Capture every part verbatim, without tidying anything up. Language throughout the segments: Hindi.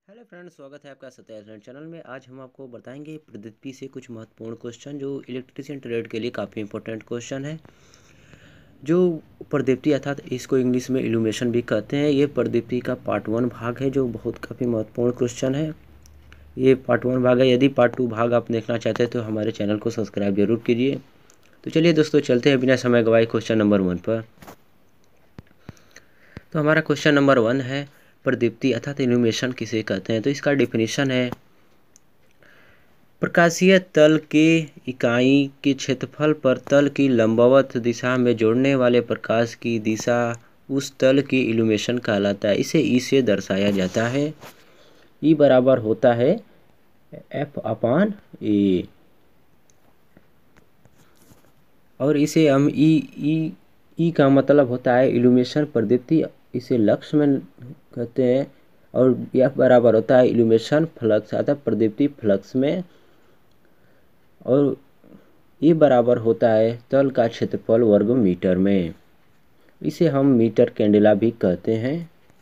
हेलो फ्रेंड्स, स्वागत है आपका सत्या ट्रेड चैनल में। आज हम आपको बताएंगे प्रदीप्ति से कुछ महत्वपूर्ण क्वेश्चन जो इलेक्ट्रिशियन ट्रेड के लिए काफ़ी इंपॉर्टेंट क्वेश्चन है। जो प्रदीप्ति अर्थात इसको इंग्लिश में इल्यूमिनेशन भी कहते हैं, ये प्रदीप्ति का पार्ट वन भाग है जो बहुत काफ़ी महत्वपूर्ण क्वेश्चन है। ये पार्ट वन भाग है। यदि पार्ट टू भाग आप देखना चाहते हैं तो हमारे चैनल को सब्सक्राइब जरूर कीजिए। तो चलिए दोस्तों, चलते हैं बिना समय गवाए क्वेश्चन नंबर वन पर। तो हमारा क्वेश्चन नंबर वन है, प्रदीप्ति अर्थात इल्यूमिनेशन किसे कहते हैं। तो इसका डिफिनीशन है, प्रकाशीय तल के इकाई के क्षेत्रफल पर तल की लंबवत दिशा में जोड़ने वाले प्रकाश की दिशा उस तल की इल्यूमिनेशन कहलाता है। इसे ई से दर्शाया जाता है। ई बराबर होता है एफ अपान ए, और इसे हम ई ई ई का मतलब होता है इल्यूमिनेशन प्रदीप्ति, इसे लक्स में कहते हैं। और एफ बराबर होता है इल्यूमिनेशन फ्लक्स अर्थात प्रदीप्ति फ्लक्स में, और ये बराबर होता है तल का क्षेत्रफल वर्ग मीटर में। इसे हम मीटर कैंडेला भी कहते हैं।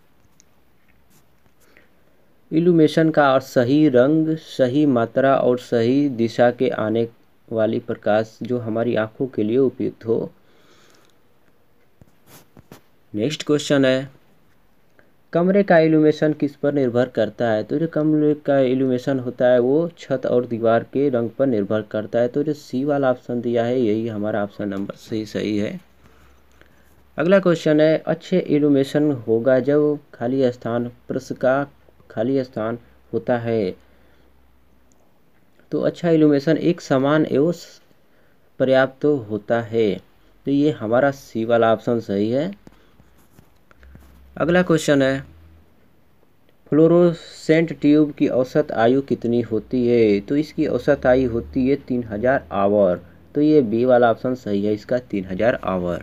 इल्यूमिनेशन का और सही रंग, सही मात्रा और सही दिशा के आने वाली प्रकाश जो हमारी आंखों के लिए उपयुक्त हो। नेक्स्ट क्वेश्चन है, कमरे का इल्यूमिनेशन किस पर निर्भर करता है। तो जो कमरे का इल्यूमिनेशन होता है वो छत और दीवार के रंग पर निर्भर करता है। तो जो सी वाला ऑप्शन दिया है यही हमारा ऑप्शन नंबर सी सही है। अगला क्वेश्चन है, अच्छे इल्यूमिनेशन होगा जब खाली स्थान प्रश्न का खाली स्थान होता है। तो अच्छा इल्यूमिनेशन एक समान एवं पर्याप्त तो होता है। तो ये हमारा सी वाला ऑप्शन सही है। अगला क्वेश्चन है, फ्लोरोसेंट ट्यूब की औसत आयु कितनी होती है। तो इसकी औसत आयु होती है तीन हजार आवर। तो ये बी वाला ऑप्शन सही है, इसका तीन हजार आवर।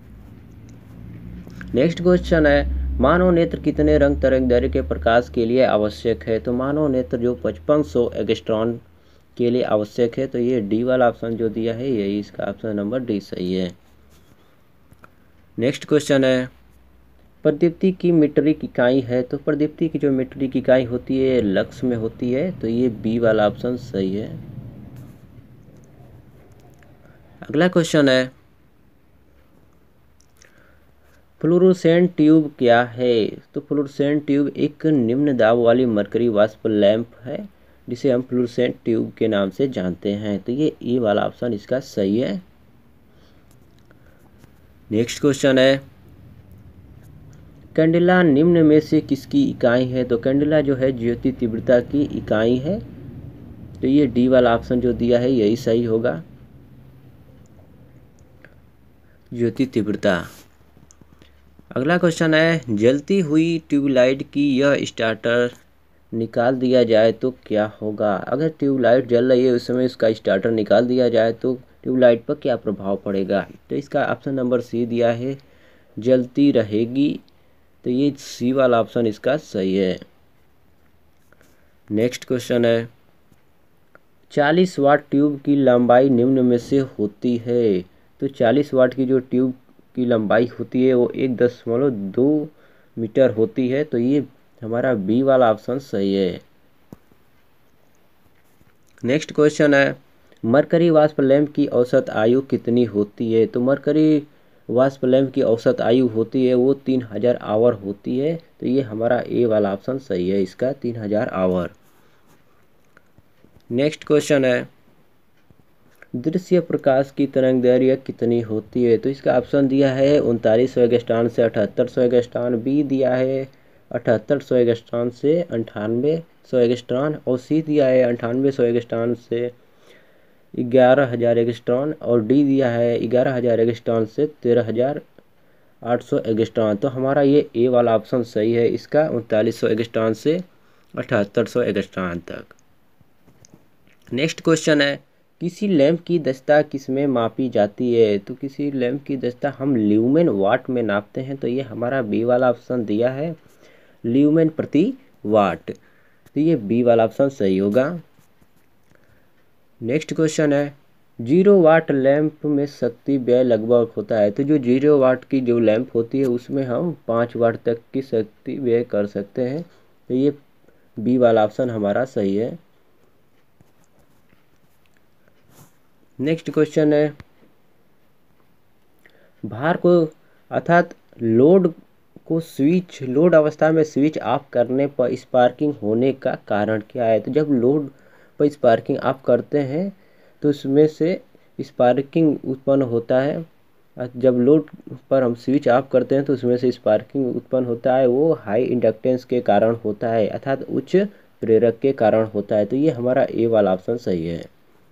नेक्स्ट क्वेश्चन है, मानव नेत्र कितने रंग तरंगदैर्घ्य के प्रकाश के लिए आवश्यक है। तो मानव नेत्र जो पचपन सौ एंगस्ट्रॉम के लिए आवश्यक है। तो ये डी वाला ऑप्शन जो दिया है यही इसका ऑप्शन नंबर डी सही है। नेक्स्ट क्वेश्चन है, प्रदीप्ति की मीट्रिक इकाई है। तो प्रदीप्ति की जो मीट्रिक इकाई होती है लक्स में होती है। तो ये बी वाला ऑप्शन सही है। अगला क्वेश्चन है, फ्लोरोसेंट ट्यूब क्या है। तो फ्लोरोसेंट ट्यूब एक निम्न दाब वाली मरकरी वाष्प लैंप है जिसे हम फ्लोरोसेंट ट्यूब के नाम से जानते हैं। तो ये ई वाला ऑप्शन इसका सही है। नेक्स्ट क्वेश्चन है, कैंडेला निम्न में से किसकी इकाई है। तो कैंडेला जो है ज्योति तीव्रता की इकाई है। तो ये डी वाला ऑप्शन जो दिया है यही सही होगा, ज्योति तीव्रता। अगला क्वेश्चन है, जलती हुई ट्यूबलाइट की यह स्टार्टर निकाल दिया जाए तो क्या होगा। अगर ट्यूबलाइट जल रही है उस समय उसका स्टार्टर निकाल दिया जाए तो ट्यूबलाइट पर क्या प्रभाव पड़ेगा। तो इसका ऑप्शन नंबर सी दिया है, जलती रहेगी। तो ये सी वाला ऑप्शन इसका सही है। नेक्स्ट क्वेश्चन है, चालीस वाट ट्यूब की लंबाई निम्न में से होती है। तो चालीस वाट की जो ट्यूब की लंबाई होती है वो एक दशमलव दो मीटर होती है। तो ये हमारा बी वाला ऑप्शन सही है। नेक्स्ट क्वेश्चन है, मरकरी वाष्प लैंप की औसत आयु कितनी होती है। तो मरकरी वाष्प लैंप की औसत आयु होती है वो तीन हजार आवर होती है। तो ये हमारा ए वाला ऑप्शन सही है, इसका तीन हजार आवर। नेक्स्ट क्वेश्चन है, दृश्य प्रकाश की तरंगदैर्घ्य कितनी होती है। तो इसका ऑप्शन दिया है उनतालीस सौ एंगस्ट्रॉम से अठहत्तर सौ एंगस्ट्रॉम, बी दिया है अठहत्तर सौ एंगस्ट्रॉम से अंठानवे सौ एंगस्ट्रॉम, और सी दिया है अंठानवे सौ एंगस्ट्रॉम से ग्यारह हजार एंगस्ट्रॉम, और डी दिया है ग्यारह हजार एंगस्ट्रॉम से तेरह हजार आठ सौ एंगस्ट्रॉम। तो हमारा ये ए वाला ऑप्शन सही है, इसका उनतालीस सौ एंगस्ट्रॉम से अठहत्तर सौ एंगस्ट्रॉम तक। नेक्स्ट क्वेश्चन है, किसी लैंप की दक्षता किस में मापी जाती है। तो किसी लैंप की दक्षता हम ल्यूमेन वाट में नापते हैं। तो ये हमारा बी वाला ऑप्शन दिया है, ल्यूमेन प्रति वाट। तो ये बी वाला ऑप्शन सही होगा। नेक्स्ट क्वेश्चन है, जीरो वाट लैंप में शक्ति व्यय लगभग होता है। तो जो जीरो वाट की जो लैंप होती है उसमें हम पाँच वाट तक की शक्ति व्यय कर सकते हैं। तो ये बी वाला ऑप्शन हमारा सही है। नेक्स्ट क्वेश्चन है, भार को अर्थात लोड को स्विच लोड अवस्था में स्विच ऑफ करने पर स्पार्किंग होने का कारण क्या है। तो जब लोड पर स्पार्किंग ऑफ करते हैं तो उसमें से स्पार्किंग उत्पन्न होता है। जब लोड पर हम स्विच ऑफ करते हैं तो उसमें से स्पार्किंग उत्पन्न होता है, वो हाई इंडक्टेंस के कारण होता है अर्थात उच्च प्रेरक के कारण होता है। तो ये हमारा ए वाला ऑप्शन सही है।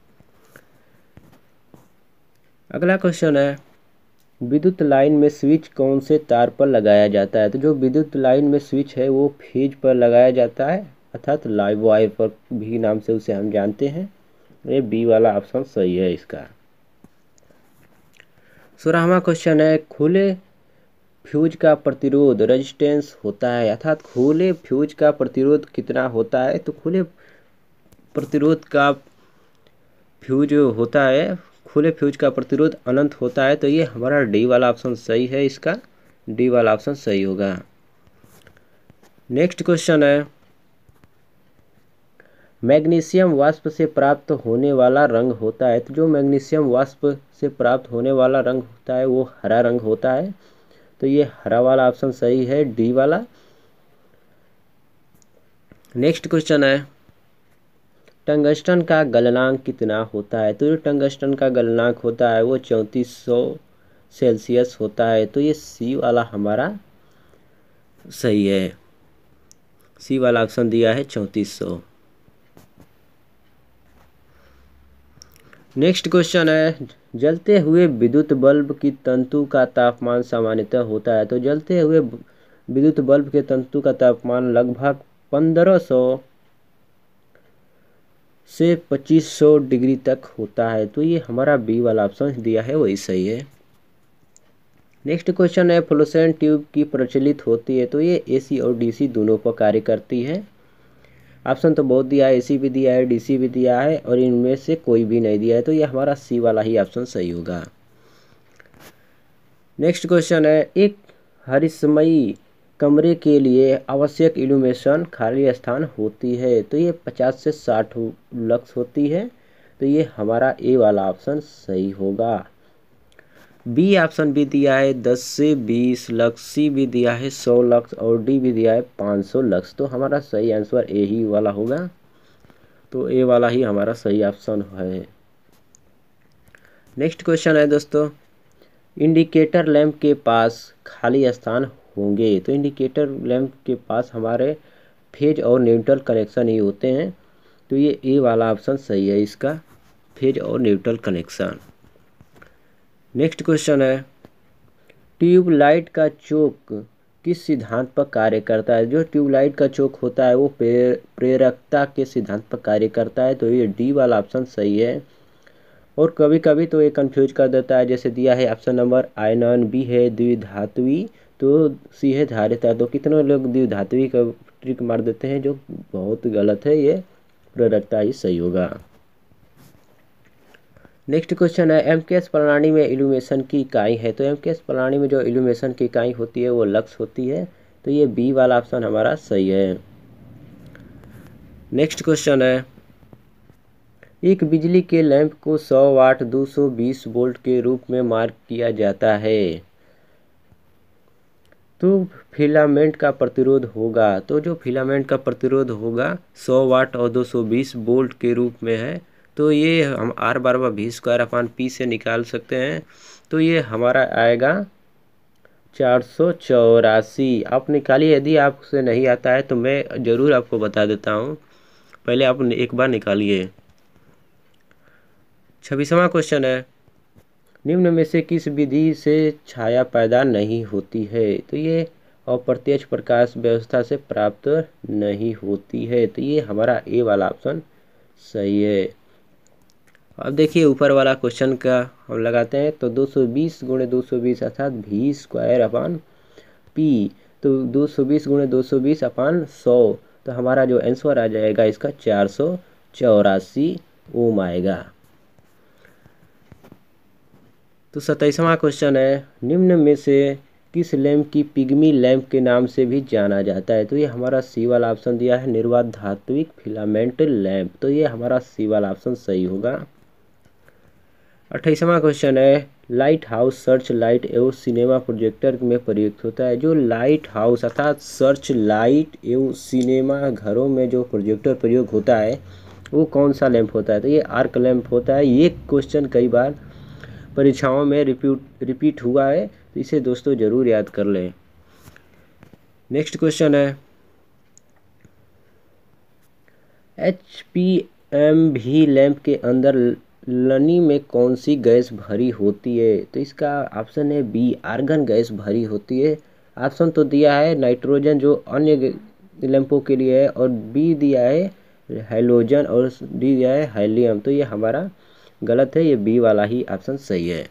अगला क्वेश्चन है, विद्युत लाइन में स्विच कौन से तार पर लगाया जाता है। तो जो विद्युत लाइन में स्विच है वो फेज पर लगाया जाता है अर्थात लाइव वायर पर भी नाम से उसे हम जानते हैं। ये बी वाला ऑप्शन सही है इसका। सोलहवां क्वेश्चन है, खुले फ्यूज का प्रतिरोध रेजिस्टेंस होता है अर्थात खुले फ्यूज का प्रतिरोध कितना होता है। तो खुले प्रतिरोध का फ्यूज होता है खुले फ्यूज का प्रतिरोध अनंत होता है। तो ये हमारा डी वाला ऑप्शन सही है, इसका डी वाला ऑप्शन सही होगा। नेक्स्ट क्वेश्चन है, मैग्नीशियम वाष्प से प्राप्त होने वाला रंग होता है। तो जो मैग्नीशियम वाष्प से प्राप्त होने वाला रंग होता है वो हरा रंग होता है। तो ये हरा वाला ऑप्शन सही है, डी वाला। नेक्स्ट क्वेश्चन है, टंगस्टन का गलनांक कितना होता है। तो जो टंगस्टन का गलनांक होता है वो चौंतीस सौ सेल्सियस होता है। तो ये सी वाला हमारा सही है, सी वाला ऑप्शन दिया है चौंतीस सौ। नेक्स्ट क्वेश्चन है, जलते हुए विद्युत बल्ब की तंतु का तापमान सामान्यतः होता है। तो जलते हुए विद्युत बल्ब के तंतु का तापमान लगभग पंद्रह सौ से पच्चीस सौ डिग्री तक होता है। तो ये हमारा बी वाला ऑप्शन दिया है वही सही है। नेक्स्ट क्वेश्चन है, फ्लोरोसेंट ट्यूब की प्रचलित होती है। तो ये एसी और डीसी दोनों पर कार्य करती है। ऑप्शन तो बहुत दिया है, एसी भी दिया है, डीसी भी दिया है और इनमें से कोई भी नहीं दिया है। तो ये हमारा सी वाला ही ऑप्शन सही होगा। नेक्स्ट क्वेश्चन है, एक हरिस्मयी कमरे के लिए आवश्यक इल्यूमिनेशन खाली स्थान होती है। तो ये पचास से साठ लक्स होती है। तो ये हमारा ए वाला ऑप्शन सही होगा। बी ऑप्शन भी दिया है दस से बीस लक्स, सी भी दिया है सौ लक्स और डी भी दिया है पाँच सौ लक्स। तो हमारा सही आंसर ए ही वाला होगा। तो ए वाला ही हमारा सही ऑप्शन है। नेक्स्ट क्वेश्चन है दोस्तों, इंडिकेटर लैंप के पास खाली स्थान होंगे। तो इंडिकेटर लैंप के पास हमारे फेज और न्यूट्रल कनेक्शन ही होते हैं। तो ये ए वाला ऑप्शन सही है इसका, फेज और न्यूट्रल कनेक्शन। नेक्स्ट क्वेश्चन है, ट्यूबलाइट का चोक किस सिद्धांत पर कार्य करता है। जो ट्यूबलाइट का चोक होता है वो प्रेरकता के सिद्धांत पर कार्य करता है। तो ये डी वाला ऑप्शन सही है। और कभी कभी तो ये कंफ्यूज कर देता है, जैसे दिया है ऑप्शन नंबर आयनन, बी है द्विधात्वी, तो सी है धारिता। तो कितने लोग द्विधात्वी का ट्रिक मार देते हैं, जो बहुत गलत है। ये प्रेरकता ही सही होगा। नेक्स्ट क्वेश्चन है, एमकेएस प्रणाली में इल्यूमिनेशन की इकाई है। तो एमकेएस प्रणाली में जो इल्यूमिनेशन की इकाई होती है वो लक्स होती है। तो ये बी वाला ऑप्शन हमारा सही है। नेक्स्ट क्वेश्चन है, एक बिजली के लैंप को सौ वाट दो सौ बीस वोल्ट के रूप में मार्क किया जाता है। तो फिलामेंट का प्रतिरोध होगा। तो जो फिलामेंट का प्रतिरोध होगा सौ वाट और दो सौ बीस वोल्ट के रूप में है। तो ये हम आर बराबर वी स्क्वायर अपान पी से निकाल सकते हैं। तो ये हमारा आएगा चार सौ चौरासी। आप निकालिए, यदि आपसे नहीं आता है तो मैं ज़रूर आपको बता देता हूँ, पहले आप एक बार निकालिए। छब्बीसवां क्वेश्चन है, निम्न में से किस विधि से छाया पैदा नहीं होती है। तो ये अप्रत्यक्ष प्रकाश व्यवस्था से प्राप्त नहीं होती है। तो ये हमारा ए वाला ऑप्शन सही है। अब देखिए ऊपर वाला क्वेश्चन का हम लगाते हैं। तो दो सौ बीस गुणे दो सौ बीस अर्थात वी स्क्वायर अपान पी। तो दो सौ बीस गुणे दो सौ बीस अपान सौ। तो हमारा जो आंसर आ जाएगा इसका चार सौ चौरासी ओम आएगा। तो सत्ताईसवां क्वेश्चन है, निम्न में से किस लैंप की पिग्मी लैंप के नाम से भी जाना जाता है? तो ये हमारा सी वाला ऑप्शन दिया है निर्वात धात्विक फिलामेंट लैंप। तो ये हमारा सी वाला ऑप्शन सही होगा। अट्ठाईसवां क्वेश्चन है लाइट हाउस सर्च लाइट एवं सिनेमा प्रोजेक्टर में प्रयुक्त होता है। जो लाइट हाउस अर्थात सर्च लाइट एवं सिनेमा घरों में जो प्रोजेक्टर प्रयोग होता है वो कौन सा लैंप होता है? तो ये आर्क लैंप होता है। ये क्वेश्चन कई बार परीक्षाओं में रिपीट रिपीट हुआ है, तो इसे दोस्तों जरूर याद कर लें। नेक्स्ट क्वेश्चन है एच पी एम भी लैंप के अंदर लनी में कौन सी गैस भरी होती है? तो इसका ऑप्शन है बी आर्गन गैस भरी होती है। ऑप्शन तो दिया है नाइट्रोजन जो अन्य लैंपों के लिए है, और बी दिया है हैलोजन, और डी दिया है हेलियम। तो ये हमारा गलत है, ये बी वाला ही ऑप्शन सही है।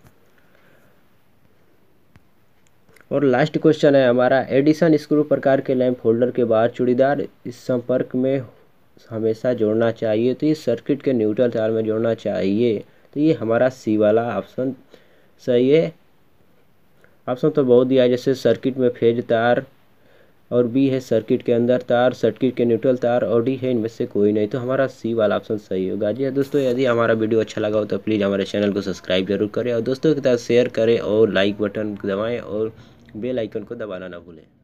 और लास्ट क्वेश्चन है हमारा एडिशन स्क्रू प्रकार के लैंप होल्डर के बाहर चूड़ीदार इस संपर्क में हमेशा जोड़ना चाहिए। तो ये सर्किट के न्यूट्रल तार में जोड़ना चाहिए। तो ये हमारा सी वाला ऑप्शन सही है। ऑप्शन तो बहुत दिया है, जैसे सर्किट में फेज तार, और बी है सर्किट के अंदर तार, सर्किट के न्यूट्रल तार, और डी है इनमें से कोई नहीं। तो हमारा सी वाला ऑप्शन सही होगा। जी दोस्तों, यदि हमारा वीडियो अच्छा लगा हो तो प्लीज़ हमारे चैनल को सब्सक्राइब जरूर करें और दोस्तों के साथ शेयर करें और लाइक बटन दबाएं और बेल आइकन को दबाना ना भूलें।